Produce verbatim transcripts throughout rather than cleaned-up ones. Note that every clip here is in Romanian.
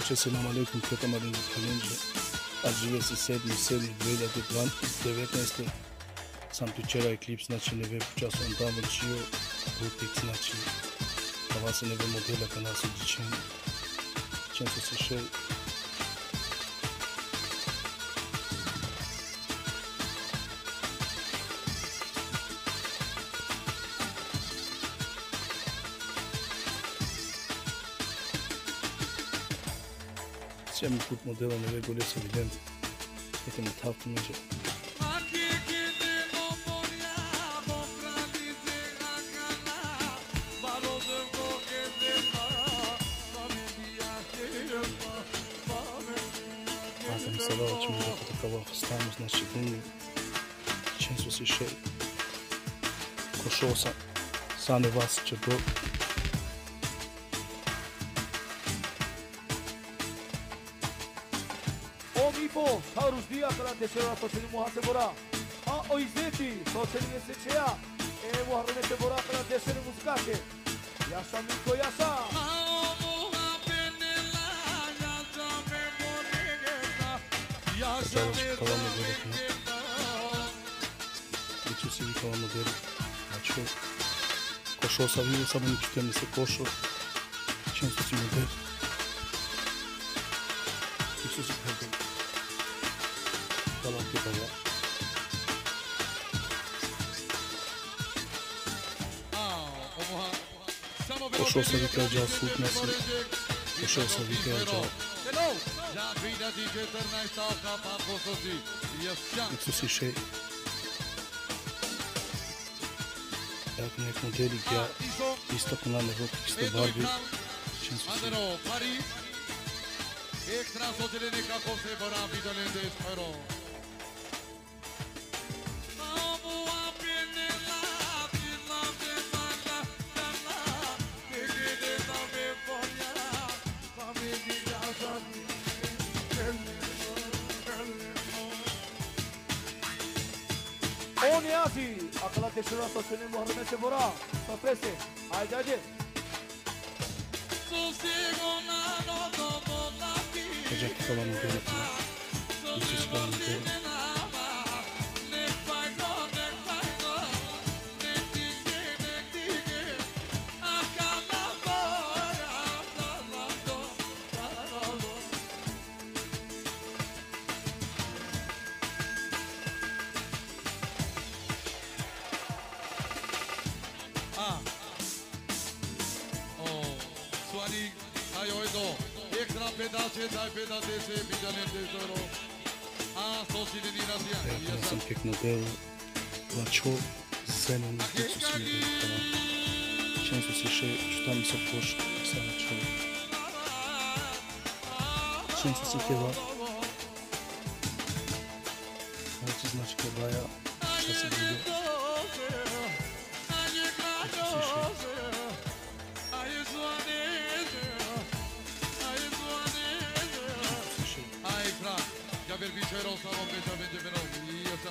Selam aleyküm, kötü amalini kalınca Ađivesi sedmi, sedmi, dve hiljade devetnaeste sam pričerao klip, znači ne ve počas on tamo čio butik, znači kava se ne ve modela kana se dičen čem se se še Čem put modela ne ve gole se videm Ete mi tavtu međe Adam sada ćemo da takava stavimo znači gumi čem su si še košao sa sane vas će do Pô, Taurus dia para terceira a torcida morra sebora. A oizeti, torcida nesse chea. E morra nesse sebora para terceira muscate. Yasa miko yasa. Yasa kava modeli Biću si vi kava modeli Znači košao sa vidio samo ni čutem se košao Čem su si modeli Biću si modeli Falan ki baya. Košao sam vikao džao sud nasi. Košao sam vikao džao. Nek su si še. Jak nek modeli gdja isto ko nam evo isto barbi. Čem su si. Extra sotelene kako se bora vidolende spero. On yazi, akala terceira sotelene Muharrem sebora. Só prese. Haydi haydi. Ocak kava modeli Biću kava modeli Extra pedace, dai pedace, se vidalente zoro. A sosile ni razia. Ja sam kek model Lačo Zenon Biću si modeli kava Čem su si še Šta mi se pošlo Sa Lačo Čem su si keva Znači znači kevaja Šta se vidio Biću si še Ya ver bichero samo pecha vende pero y esa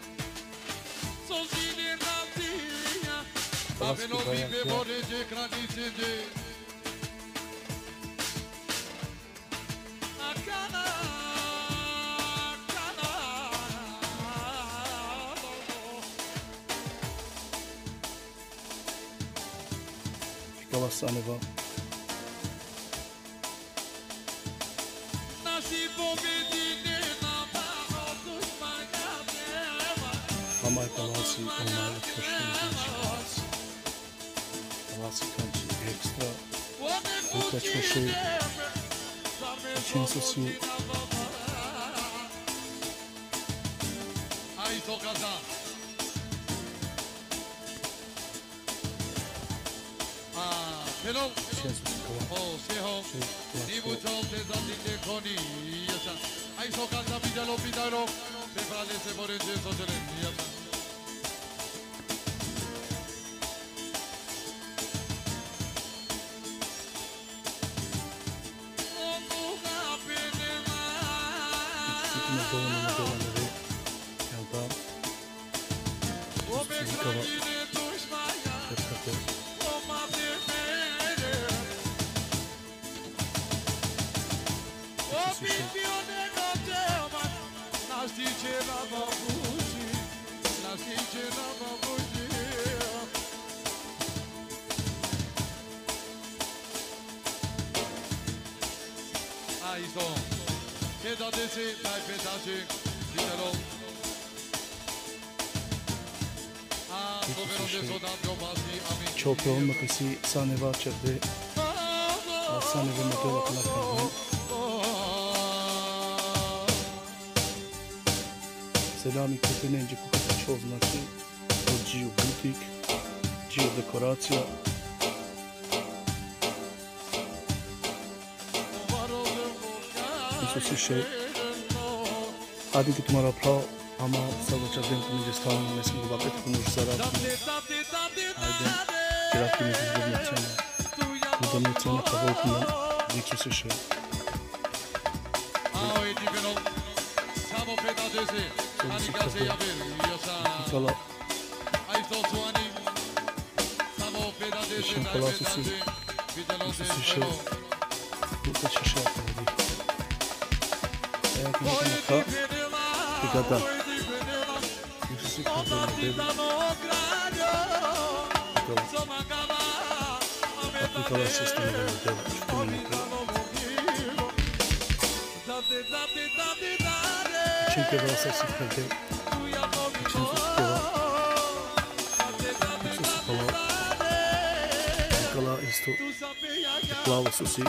Sosile razia. Babeno vive boreje kranice. Akana Akana Kava saneva Amaj palasi, onaj čošin znači palasi kanči ekstra Uta čošin Čim se si Aj to kaza A, hello Čim se si kava O, seho Nibu čao te zatite koni Aj to kaza vidjelo vidaro Te frale se boređe sočele Jasa Dovoljno na dovoljno ve Jel da Biću si kava Kako Sushi. Aí estão. Queda desse, vai pedaço, dígelo. Ah, governo de soldado basi, amin. Çok olmak isi sahne var çabde. Sahne ve model akıllar kaldı. Selami Kutenenci Kukata Çoğu znači od Gio Butik, Gio Dekoracija. Isso si še. Adi ki तुम्हारा प्लाव ama savaşa denklemi stavamo mislim da opet pomoć zaradi. Ajde, kratki mi izgledna cena. Udana cena kavolkuna, dicu si še. Ao ediveno, samo pedadeze, ani gaze yaver, yosa. Kala, Aí estou suani, samo pedadeze, Işin kalası si. Dicu si še. Burada şişe yapmadı. Eğer ki ne Pegada. Dicu si kadar devi. Aplikala sistemi de devi. Şüpheli Çünkü varsa sıkıntı. İçin sıkıntı var. İçin sıkıntı var. Aplikala isto. Plavo susi.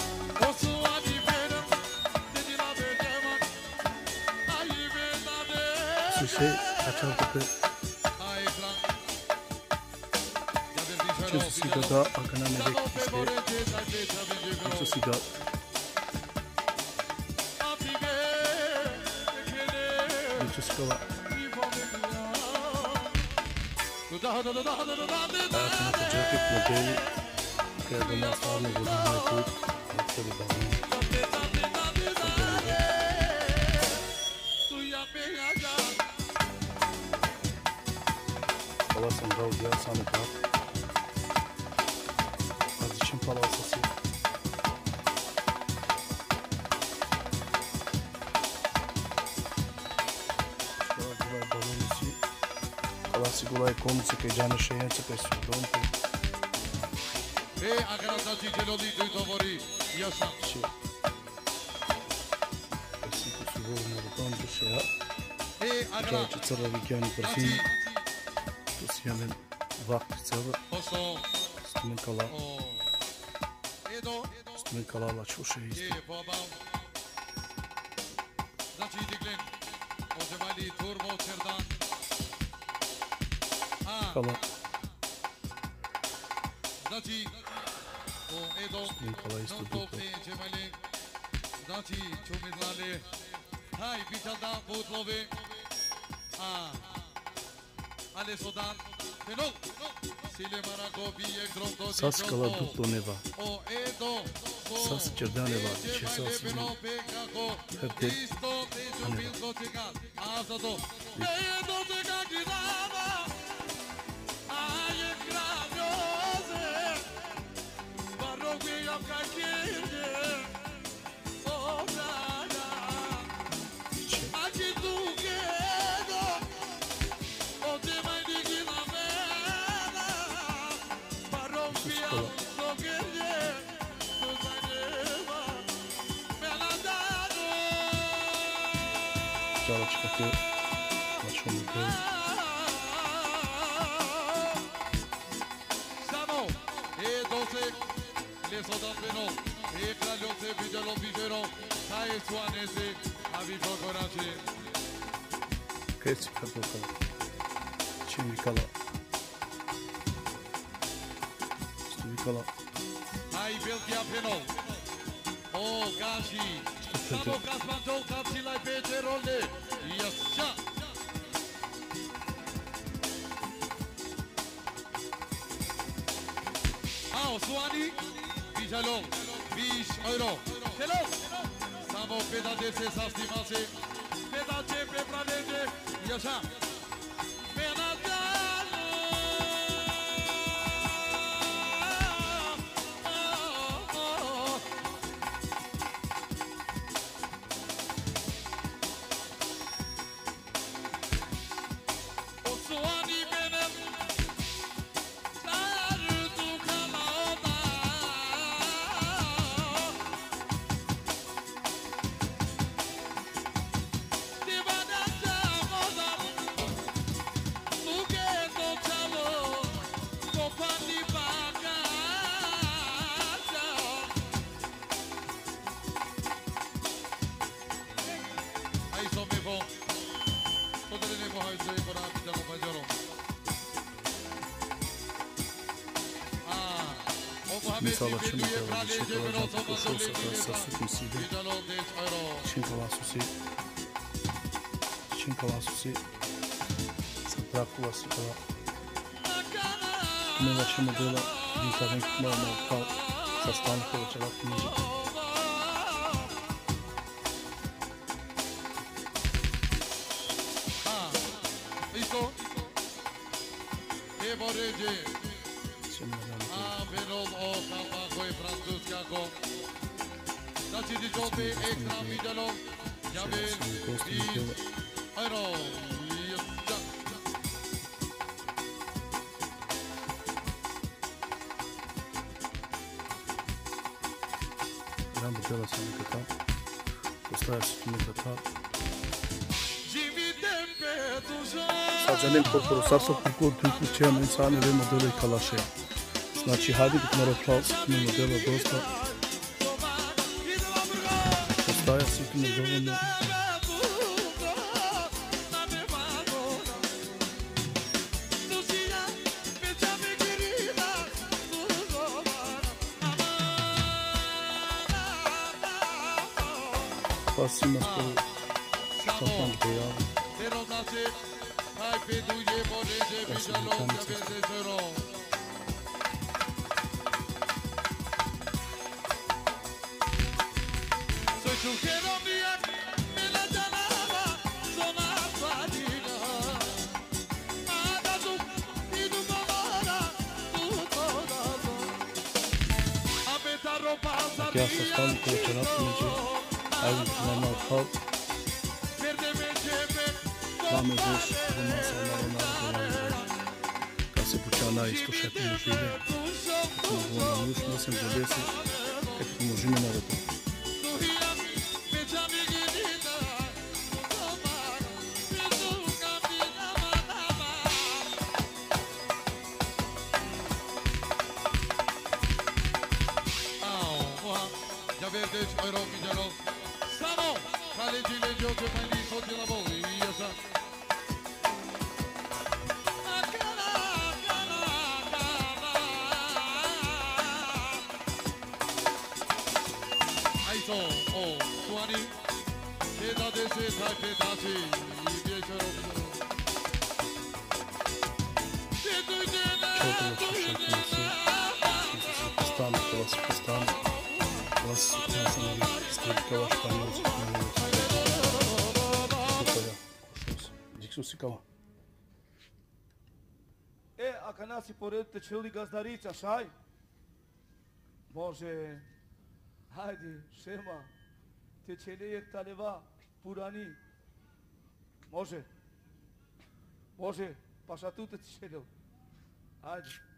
Sushi açar tepe. İçin susi da arkana melek iste. İçin susi da. İçin susi da. Hayatına kaçak bir modeli. Kerdana sağlı bulun haykut. Hatta bir bağlı. Palasın Gaudia, Sami Kap. Az için palasası. Şurada var balonisi. Palasi Gulay konusu ke canı şeyen çıkıyor. Donku. E agradati gelodi doi tovori, yosa. Şey. Esiku su volno donku şeha. E agradati. Čovječe crva vikjani parfim. Tu si jamen vakti crva. Posto. Stumen kala. O. Edo. Stumen kala la čuše isto. E pobao. Znači diglen. Ozemali turbo cerdan. A. Kala. Znači. O Edo. Stumen kala isto Non dupo. top e cemali. Znači čumidlale. Hai bitada putlove. A. Ale sodan. Penol. Sile marako bije gronto. Sas kala duplo neva. O Edo. Sas čerdane va. Še sas izmi. Herde. Aneva. Čala čekate. Načo model. Samo e doce le sodan beno e kraljoce videlo videro taj suanese avi fokorače Keci kako kala. Čimi kala. Stuvi kala. ai belgia beno o gashi samo kasmanto kapsila peterole yasha ao suani bijalo bish euro hello samo peda desse sastimase peda chepe pralege yasha pena mefo. Podele nebo hajze bora bidalo bajoro. Ah, o Muhammed Mesela şimdi Bediye de Kraliye şey Cebel kalacak, Osman koşu olsa Dole kalsa Nidesa. süt misiydi. Bidalo Deç Ayro. Çin kalan susi. Çin kalan susi. Saprak kuvası kalan. Kime başı modela. Dintarın kumarına kal. Sastan kovaçalar kımıcı. Listo? E vorrege. Şimdi ben de Ah, Benol o kalma koy Francuska ko. Znači di jobe ekstra vidalo. Jabel. Ayro. Yasta. ben bu dela sami kata. Postaje sütünü kata. Саджанем корпоро сарсо кукур туйку чеям инсани ре модели калаше. Значи хади бит мароплал ситни модела доста. Постая ситни доволно. Спасибо, что сатан беял. Hai pe duie vorrege bidalo Jabel Deç Ayro. Soy tu Jeromia, me la llamaba, sonar fadila. Madazu, y tu mamara, tu toda. Abeta ropa Aqui a sastan kovaçalar kımıcı. Ayı kullanma kal. verde me cebe. Mamy już dwoma salonami kasy puciana i skoszepy możliwe. To było na nóż, nosem zabesy. Jak pomożymy na roku. Jabel Deç Ayro bidalo. Samo, kaleciyle Jojo Mali Sotila Boli yasa. Aiso, o, Suani, Seda dese tayfe dasi, Yediyeşero bidalo. Çorbalı koşartması. Pakistan, Kavası Pakistan. Kavası Süknası'na bir istedik kavaş panyalı Süknası'na bir Koşuyoruz. Diksu Sikava. E, ако наси поредите чили газдарица, шай? Може, хайде, шема, те челиек талева, пурани. Може, може, пашатуте ти челил. Хайде.